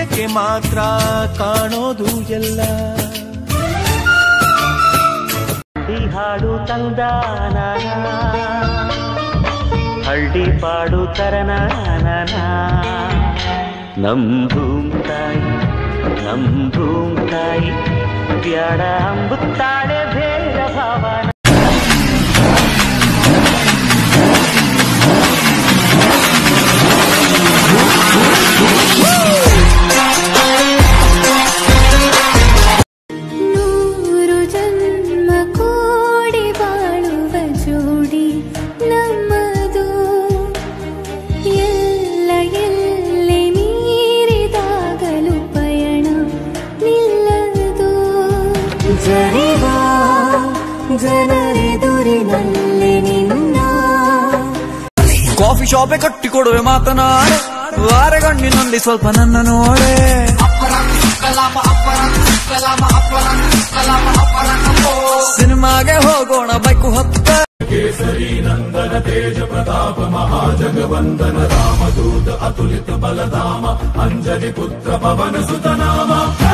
ಪ್ರೇಮಕ್ಕೆ ಮಾತ್ರ ಕಾಣೋದು ಎಲ್ಲ. ಹಾಡು ತಂದಾನ ಹಳ್ಳಿ ಪಾಡು ತರನಾನ ನಮ್ ಭೂಮ್ತಾಯಿ ಬ್ಯಾಡ ಅಂಬುತ್ತಾಳೆ ಭೇದ ಭಾವನ. ಕಾಫಿ ಶಾಪೆ ಕಟ್ಟಿಕೊಡುವೆ ಮಾತನಾಡೆ ವಾರಗಣ್ಣಿನಲ್ಲಿ ಸ್ವಲ್ಪ ನನ್ನ ನೋಡೆ. ಸಿನಿಮಾಗೆ ಹೋಗೋಣ ಬೈಕು ಹತ್ತ. ಕೇಸರಿ ನಂದನ ತೇಜ ಪ್ರತಾಪ ಮಹಾಜಗವಂದನ ರಾಮದೂತ ಅತುಲಿತ ಬಲಧಾಮ ಅಂಜನಿ ಪುತ್ರ ಪವನ ಸುತನಾಮ.